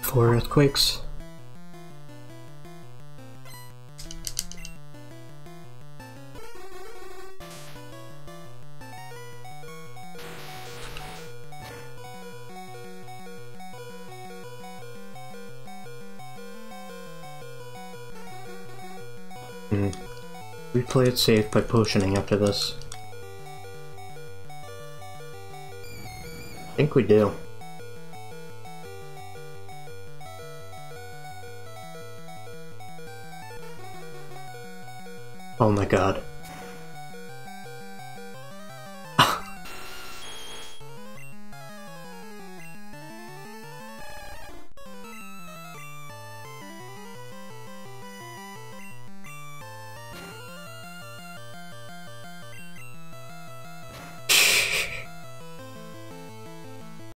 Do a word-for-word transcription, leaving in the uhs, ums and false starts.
Four earthquakes. Hmm. We play it safe by potioning after this. I think we do. Oh my god.